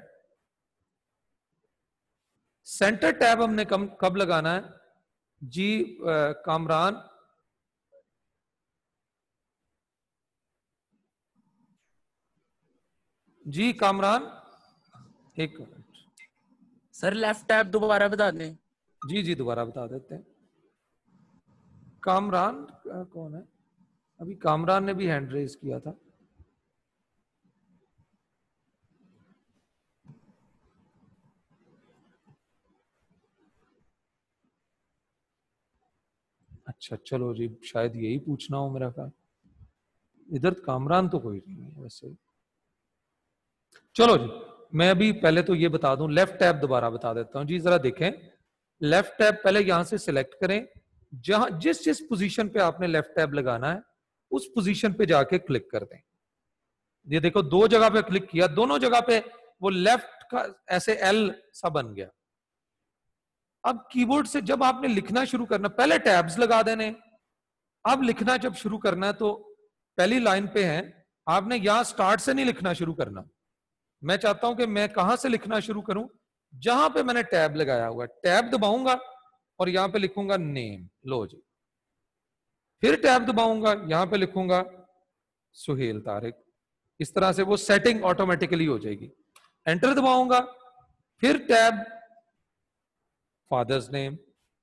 सेंटर टैब हमने कम कब लगाना है जी आ, कामरान, जी कामरान एक मिनट सर, लेफ्ट टैब दोबारा बता दें। जी जी दोबारा बता देते हैं। कामरान कौन है, अभी कामरान ने भी हैंड रेज किया था। अच्छा चलो जी, शायद यही पूछना हो मेरा ख्याल, इधर कामरान तो कोई नहीं है वैसे। चलो जी, मैं अभी पहले तो ये बता दूं, लेफ्ट टैब दोबारा बता देता हूं जी, जरा देखें। लेफ्ट टैब पहले यहां से सिलेक्ट करें, जहां जिस जिस पोजीशन पे आपने लेफ्ट टैब लगाना है उस पोजीशन पे जाके क्लिक कर दें। ये देखो दो जगह पे क्लिक किया, दोनों जगह पे वो लेफ्ट का ऐसे एल सा बन गया। अब कीबोर्ड से जब आपने लिखना शुरू करना, पहले टैब्स लगा देने, अब लिखना जब शुरू करना है तो पहली लाइन पे है, आपने यहां स्टार्ट से नहीं लिखना शुरू करना। मैं चाहता हूं कि मैं कहां से लिखना शुरू करूं, जहां पे मैंने टैब लगाया हुआ, टैब दबाऊंगा और यहां पे लिखूंगा नेम, लो जी, फिर टैब दबाऊंगा, यहां पे लिखूंगा सुहेल तारिक, इस तरह से वो सेटिंग ऑटोमेटिकली हो जाएगी। एंटर दबाऊंगा, फिर टैब फादर्स नेम,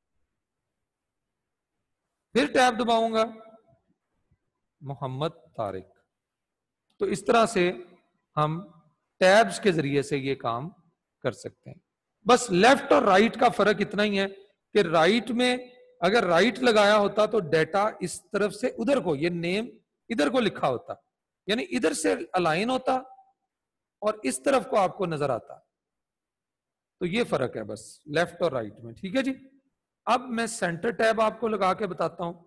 फिर टैब दबाऊंगा मोहम्मद तारिक। तो इस तरह से हम टैब्स के जरिए से ये काम कर सकते हैं। बस लेफ्ट और राइट का फर्क इतना ही है कि राइट में अगर राइट लगाया होता तो डेटा इस तरफ से उधर को, ये नेम इधर को लिखा होता, यानी इधर से अलाइन होता और इस तरफ को आपको नजर आता। तो ये फर्क है बस लेफ्ट और राइट में। ठीक है जी, अब मैं सेंटर टैब आपको लगा के बताता हूं।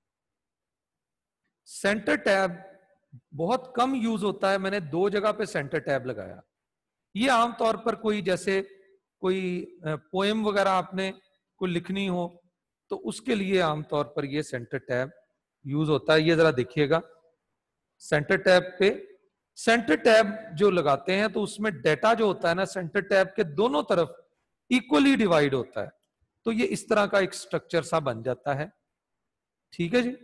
सेंटर टैब बहुत कम यूज होता है, मैंने दो जगह पे सेंटर टैब लगाया। ये आमतौर पर कोई जैसे कोई पोएम वगैरह आपने कोई लिखनी हो तो उसके लिए आमतौर पर ये सेंटर टैब यूज होता है। ये जरा देखिएगा, सेंटर टैब पे सेंटर टैब जो लगाते हैं तो उसमें डेटा जो होता है ना, सेंटर टैब के दोनों तरफ इक्वली डिवाइड होता है, तो ये इस तरह का एक स्ट्रक्चर सा बन जाता है। ठीक है जी,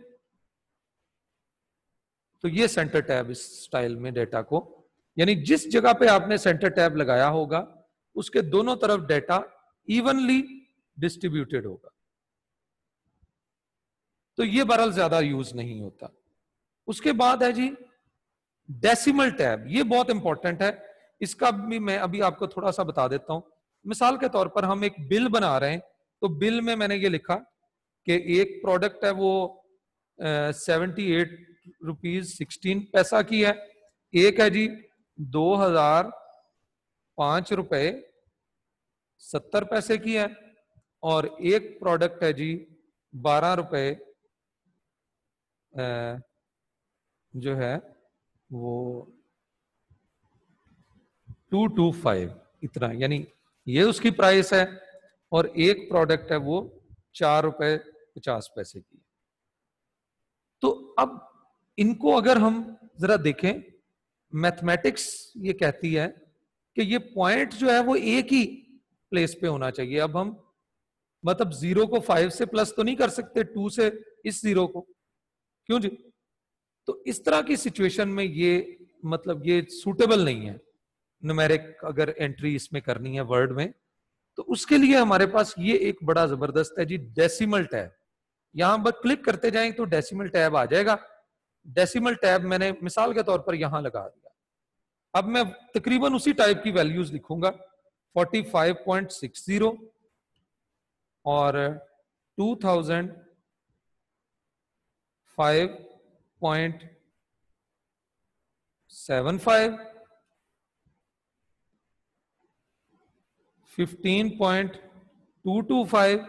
तो ये सेंटर टैब इस स्टाइल में डेटा को, यानी जिस जगह पे आपने सेंटर टैब लगाया होगा उसके दोनों तरफ डेटा इवनली डिस्ट्रीब्यूटेड होगा, तो ये बहरहाल ज्यादा यूज नहीं होता। उसके बाद है जी डेसिमल टैब, ये बहुत इंपॉर्टेंट है, इसका भी मैं अभी आपको थोड़ा सा बता देता हूं। मिसाल के तौर पर हम एक बिल बना रहे हैं, तो बिल में मैंने ये लिखा कि एक प्रोडक्ट है वो सेवेंटी एट रुपीज सिक्सटीन पैसा की है, एक है जी दो हजार पांच रुपए सत्तर पैसे की है, और एक प्रोडक्ट है जी बारह रुपए जो है वो टू टू फाइव इतना, यानी ये उसकी प्राइस है, और एक प्रोडक्ट है वो चार रुपए पचास पैसे की। तो अब इनको अगर हम जरा देखें, मैथमेटिक्स ये कहती है कि ये पॉइंट जो है वो एक ही प्लेस पे होना चाहिए। अब हम मतलब जीरो को फाइव से प्लस तो नहीं कर सकते, टू से इस जीरो को, क्यों जी? तो इस तरह की सिचुएशन में ये मतलब ये सूटेबल नहीं है न्यूमेरिक अगर एंट्री इसमें करनी है वर्ड में, तो उसके लिए हमारे पास ये एक बड़ा जबरदस्त है जी डेसिमल टैब। यहां पर क्लिक करते जाएं तो डेसिमल टैब आ जाएगा। डेसिमल टैब मैंने मिसाल के तौर पर यहां लगा दिया। अब मैं तकरीबन उसी टाइप की वैल्यूज लिखूंगा, forty five point six zero और two thousand five point seven five, fifteen point two two five,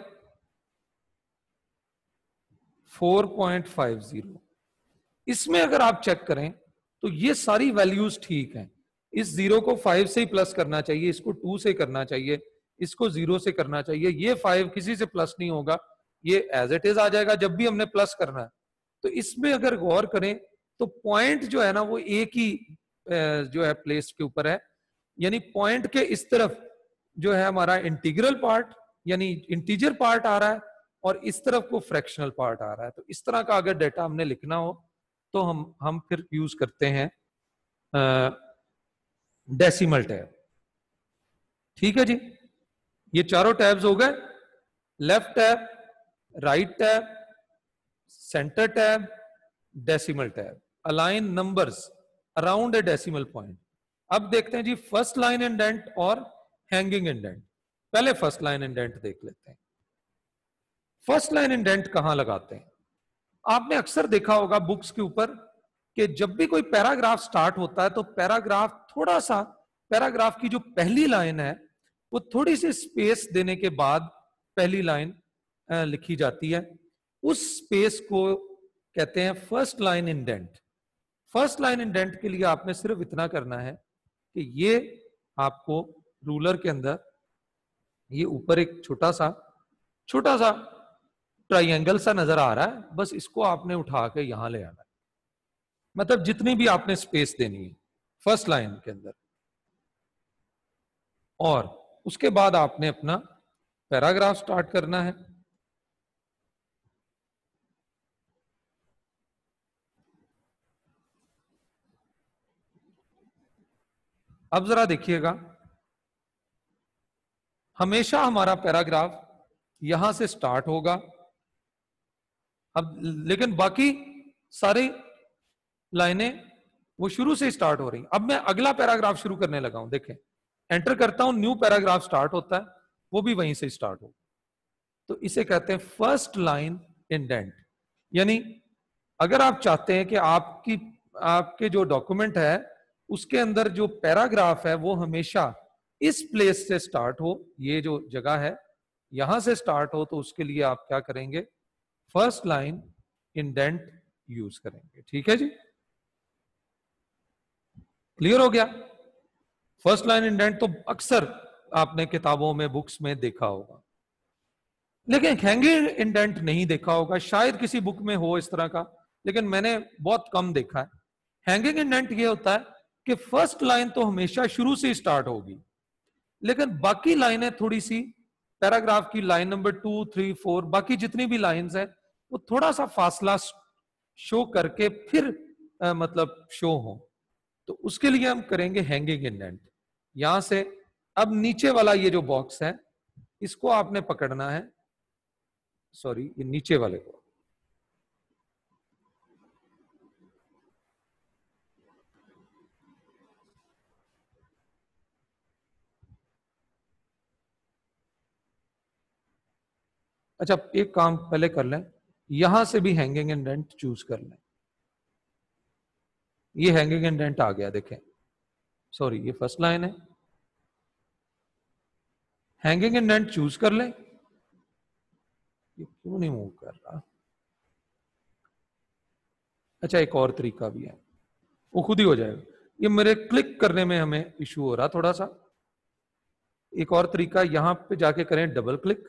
four point five zero. इसमें अगर आप चेक करें तो ये सारी वैल्यूज ठीक हैं। इस जीरो को फाइव से ही प्लस करना चाहिए, इसको टू से करना चाहिए, इसको जीरो से करना चाहिए। ये फाइव किसी से प्लस नहीं होगा, ये एज इट इज आ जाएगा जब भी हमने प्लस करना है। तो इसमें अगर गौर करें तो पॉइंट जो है ना वो एक ही जो है प्लेस के ऊपर है, यानी पॉइंट के इस तरफ जो है हमारा इंटीग्रल पार्ट यानी इंटीजर पार्ट आ रहा है और इस तरफ को फ्रैक्शनल पार्ट आ रहा है। तो इस तरह का अगर डेटा हमने लिखना हो तो हम हम फिर यूज करते हैं डेसिमल टैब। ठीक है जी, ये चारों टैब्स हो गए, left tab, right tab, centre tab, decimal tab, align numbers around a decimal point. अब देखते हैं जी फर्स्ट लाइन इंडेंट और हैंगिंग इंडेंट। पहले फर्स्ट लाइन इंडेंट देख लेते हैं। फर्स्ट लाइन इंडेंट कहां लगाते हैं? आपने अक्सर देखा होगा बुक्स के ऊपर कि जब भी कोई पैराग्राफ स्टार्ट होता है तो पैराग्राफ थोड़ा सा, पैराग्राफ की जो पहली लाइन है वो थोड़ी सी स्पेस देने के बाद पहली लाइन लिखी जाती है। उस स्पेस को कहते हैं first line indent. First line indent के लिए आपने सिर्फ इतना करना है कि ये आपको रूलर के अंदर ये ऊपर एक छोटा सा छोटा सा ट्राइंगल सा नजर आ रहा है, बस इसको आपने उठा के यहां ले आना है। मतलब जितनी भी आपने स्पेस देनी है फर्स्ट लाइन के अंदर, और उसके बाद आपने अपना पैराग्राफ स्टार्ट करना है। अब जरा देखिएगा, हमेशा हमारा पैराग्राफ यहां से स्टार्ट होगा। अब लेकिन बाकी सारी लाइनें वो शुरू से स्टार्ट हो रही। अब मैं अगला पैराग्राफ शुरू करने लगा हूं, देखें एंटर करता हूं, न्यू पैराग्राफ स्टार्ट होता है, वो भी वहीं से स्टार्ट होगा। तो इसे कहते हैं फर्स्ट लाइन इंडेंट। यानी अगर आप चाहते हैं कि आपकी आपके जो डॉक्यूमेंट है उसके अंदर जो पैराग्राफ है वो हमेशा इस प्लेस से स्टार्ट हो, ये जो जगह है यहां से स्टार्ट हो, तो उसके लिए आप क्या करेंगे? फर्स्ट लाइन इंडेंट यूज करेंगे। ठीक है जी, क्लियर हो गया? फर्स्ट लाइन इंडेंट तो अक्सर आपने किताबों में, बुक्स में देखा होगा, लेकिन हैंगिंग इंडेंट नहीं देखा होगा। शायद किसी बुक में हो इस तरह का, लेकिन मैंने बहुत कम देखा है। हैंगिंग इंडेंट ये होता है कि फर्स्ट लाइन तो हमेशा शुरू से स्टार्ट होगी, लेकिन बाकी लाइनें थोड़ी सी, पैराग्राफ की line number two three four, बाकी जितनी भी लाइंस है वो थोड़ा सा फासला शो करके फिर आ, मतलब शो हो। तो उसके लिए हम करेंगे हैंगिंग इंडेंट। यहां से अब नीचे वाला ये जो बॉक्स है इसको आपने पकड़ना है, सॉरी ये नीचे वाले को, अच्छा एक काम पहले कर लें, यहां से भी हैंगिंग इंडेंट चूज कर लें। ये हैंगिंग इंडेंट आ गया, देखें, सॉरी ये फर्स्ट लाइन है। हैंगिंग इंडेंट चूज कर लें। ये क्यों नहीं मूव कर रहा? अच्छा एक और तरीका भी है, वो खुद ही हो जाएगा। ये मेरे क्लिक करने में हमें इशू हो रहा थोड़ा सा। एक और तरीका, यहां पे जाके करें डबल क्लिक,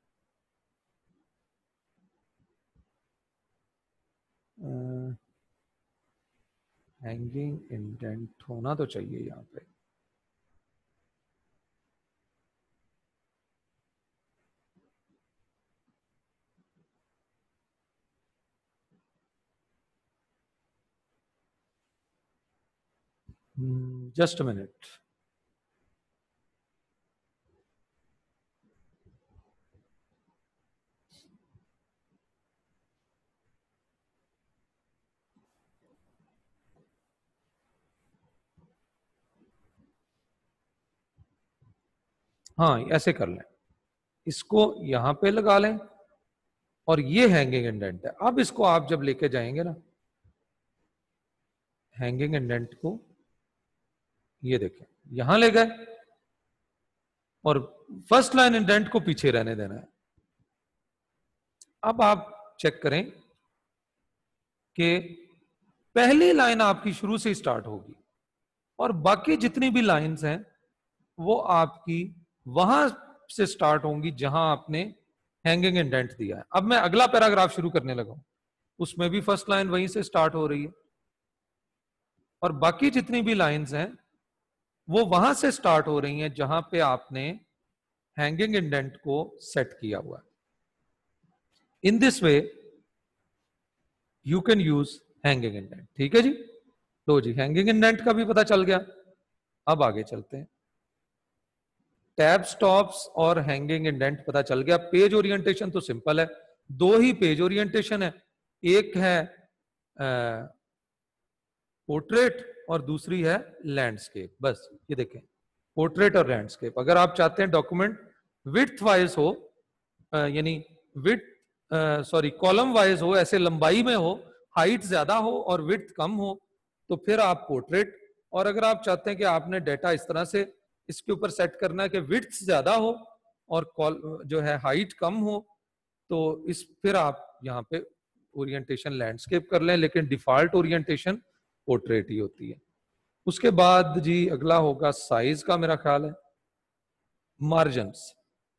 हैंगिंग इंडेंट होना तो चाहिए यहां पे। Just a minute. हाँ ऐसे कर लें, इसको यहां पे लगा लें और ये हैंगिंग इंडेंट है। अब इसको आप जब लेके जाएंगे ना हैंगिंग इंडेंट को, ये देखें यहां ले गए और फर्स्ट लाइन इंडेंट को पीछे रहने देना है। अब आप चेक करें कि पहली लाइन आपकी शुरू से स्टार्ट होगी और बाकी जितनी भी लाइंस हैं वो आपकी वहां से स्टार्ट होंगी जहां आपने हैंगिंग इंडेंट दिया है। अब मैं अगला पैराग्राफ शुरू करने लगा हूं, उसमें भी फर्स्ट लाइन वहीं से स्टार्ट हो रही है और बाकी जितनी भी लाइंस हैं वो वहां से स्टार्ट हो रही हैं जहां पे आपने हैंगिंग इंडेंट को सेट किया हुआ है। In this way you can use hanging indent. ठीक है जी, तो जी हैंगिंग इंडेंट का भी पता चल गया। अब आगे चलते हैं। टैब स्टॉप्स और हैंगिंग इंडेंट पता चल गया। पेज ओरिएंटेशन तो सिंपल है, दो ही पेज ओरिएंटेशन है, एक है पोर्ट्रेट और दूसरी है लैंडस्केप। बस ये देखें पोर्ट्रेट और लैंडस्केप। अगर आप चाहते हैं डॉक्यूमेंट विड्थ वाइज हो, यानी विड्थ सॉरी कॉलम वाइज हो, ऐसे लंबाई में हो, हाइट ज्यादा हो और विड्थ कम हो, तो फिर आप पोर्ट्रेट। और अगर आप चाहते हैं कि आपने डेटा इस तरह से इसके ऊपर सेट करना है कि विड्थ ज्यादा हो और जो है हाइट कम हो, तो इस फिर आप यहाँ पे ओरिएंटेशन लैंडस्केप कर लें, लेकिन डिफॉल्ट ओरिएंटेशन पोर्ट्रेट ही होती है। उसके बाद जी अगला होगा साइज का, मेरा ख्याल है मार्जिन्स।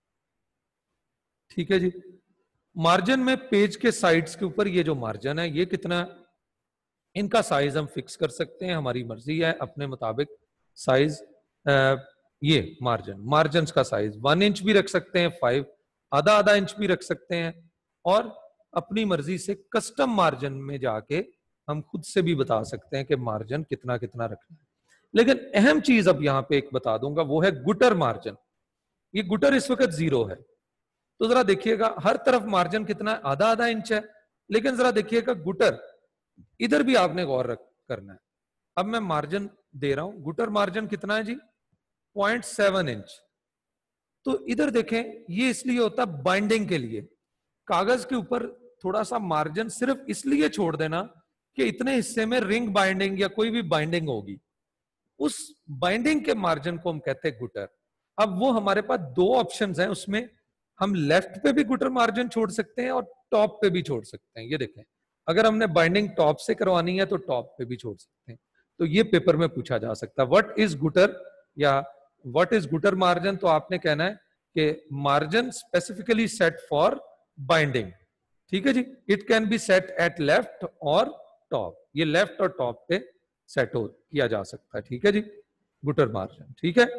ठीक है जी, मार्जिन में पेज के साइड्स के ऊपर ये जो मार्जिन है ये कितना, इनका साइज हम फिक्स कर सकते हैं, हमारी मर्जी है अपने मुताबिक साइज। ये मार्जिन मार्जिन का साइज वन इंच भी रख सकते हैं, फाइव आधा आधा इंच भी रख सकते हैं, और अपनी मर्जी से कस्टम मार्जिन में जाके हम खुद से भी बता सकते हैं कि मार्जिन कितना कितना रखना है। लेकिन अहम चीज अब यहां पे एक बता दूंगा, वो है गुटर मार्जिन। ये गुटर इस वक्त जीरो है, तो जरा देखिएगा हर तरफ मार्जिन कितना है, आधा आधा इंच है, लेकिन जरा देखिएगा गुटर इधर भी आपने गौर करना है। अब मैं मार्जिन दे रहा हूं, गुटर मार्जिन कितना है जी, पॉइंट सेवन इंच। तो इधर देखें ये इसलिए होता है बाइंडिंग के लिए, कागज के ऊपर थोड़ा सा मार्जिन सिर्फ इसलिए छोड़ देना कि इतने हिस्से में रिंग बाइंडिंग या कोई भी बाइंडिंग होगी, उस बाइंडिंग के मार्जिन को हम कहते हैं गुटर। अब वो हमारे पास दो ऑप्शंस हैं, उसमें हम लेफ्ट पे भी गुटर मार्जिन छोड़ सकते हैं और टॉप पे भी छोड़ सकते हैं। ये देखें अगर हमने बाइंडिंग टॉप से करवानी है तो टॉप पे भी छोड़ सकते हैं। तो ये पेपर में पूछा जा सकता है व्हाट इज गुटर या व्हाट इज गुटर मार्जिन, तो आपने कहना है कि margin specifically set for binding. ठीक है जी, it can be set at left और टॉप, ये लेफ्ट और टॉप पे सेट हो किया जा सकता है। ठीक है जी, गुटर मार्जिन। ठीक है,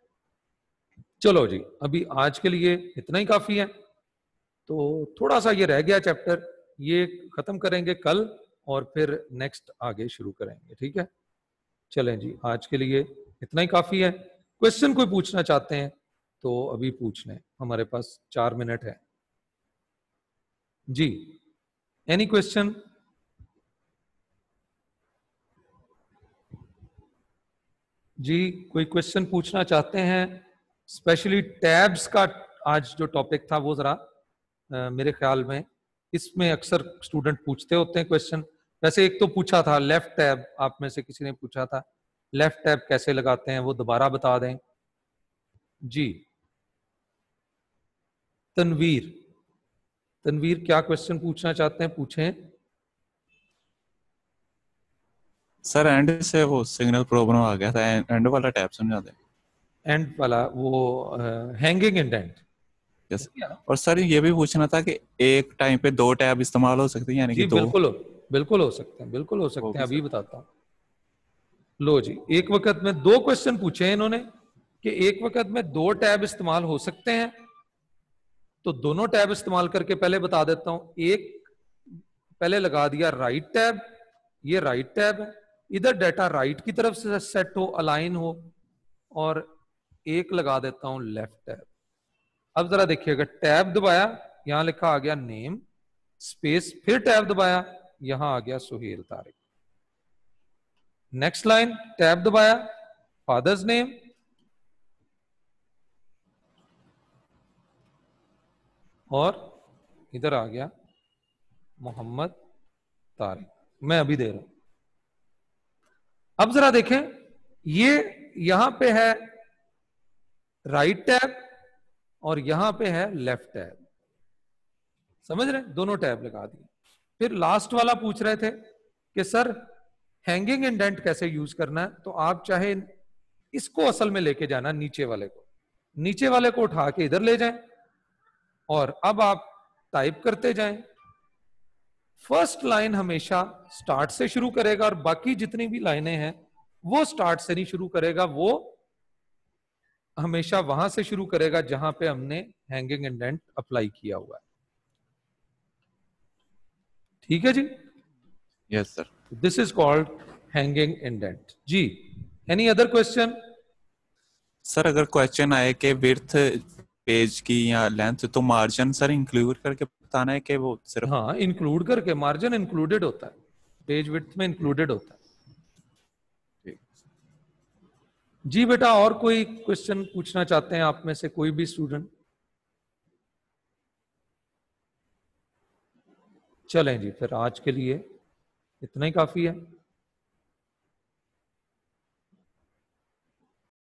चलो जी अभी आज के लिए इतना ही काफी है। तो थोड़ा सा ये रह गया चैप्टर, ये खत्म करेंगे कल और फिर नेक्स्ट आगे शुरू करेंगे। ठीक है, चलें जी आज के लिए इतना ही काफी है। क्वेश्चन कोई पूछना चाहते हैं तो अभी पूछ लें, हमारे पास चार मिनट है जी। Any question? जी कोई क्वेश्चन पूछना चाहते हैं? स्पेशली टैब्स का आज जो टॉपिक था वो जरा आ, मेरे ख्याल में इसमें अक्सर स्टूडेंट पूछते होते हैं क्वेश्चन। वैसे एक तो पूछा था लेफ्ट टैब, आप में से किसी ने पूछा था लेफ्ट टैब कैसे लगाते हैं, वो दोबारा बता दें जी। तनवीर, तनवीर क्या क्वेश्चन पूछना चाहते हैं, पूछें। सर एंड से वो सिग्नल प्रॉब्लम आ गया था, एंड वाला टैब समझा दें। एंड वाला वो हैंगिंग इंडेंट। यस, और सर ये भी पूछना था कि एक टाइम पे दो टैब इस्तेमाल हो सकते हैं, यानी कि दो? बिल्कुल हो, बिल्कुल हो सकते हैं, बिल्कुल हो सकते हैं, अभी बताता हूँ। लो जी, एक वक्त में दो क्वेश्चन पूछे हैं इन्होंने कि एक वक्त में दो टैब इस्तेमाल हो सकते हैं, तो दोनों टैब इस्तेमाल करके पहले बता देता हूं। एक पहले लगा दिया राइट टैब, ये राइट टैब है, इधर डाटा राइट की तरफ से सेट हो, अलाइन हो, और एक लगा देता हूं लेफ्ट टैब। अब जरा देखिएगा, टैब दबाया, यहां लिखा आ गया नेम स्पेस, फिर टैब दबाया, यहां आ गया Suhail Tariq. Next line tab दबाया, फादर्स नेम, और इधर आ गया मोहम्मद तारिक, मैं अभी दे रहा हूं। अब जरा देखें, ये यहां पे है राइट टैब और यहां पे है लेफ्ट टैब, समझ रहे, दोनों टैब लगा दिए। फिर लास्ट वाला पूछ रहे थे कि सर हैंगिंग इंडेंट कैसे यूज करना है, तो आप चाहे इसको असल में लेके जाना, नीचे वाले को, नीचे वाले को उठा के इधर ले जाएं और अब आप टाइप करते जाएं। फर्स्ट लाइन हमेशा स्टार्ट से शुरू करेगा और बाकी जितनी भी लाइनें हैं वो स्टार्ट से नहीं शुरू करेगा, वो हमेशा वहां से शुरू करेगा जहां पे हमने हैंगिंग इंडेंट अप्लाई किया हुआ है। ठीक है जी? Yes sir. This is called hanging indent जी। Any other question? सर अगर क्वेश्चन आए कि विड्थ पेज की या लेंथ, तो मार्जिन सर इंक्लूड करके बताना है कि वो सिर्फ? हाँ, इंक्लूड करके, मार्जिन इंक्लूडेड होता है, पेज विड्थ में इंक्लूडेड होता है। जी बेटा, और कोई क्वेश्चन पूछना चाहते हैं आप में से कोई भी स्टूडेंट? चलें जी, फिर आज के लिए इतना ही काफी है।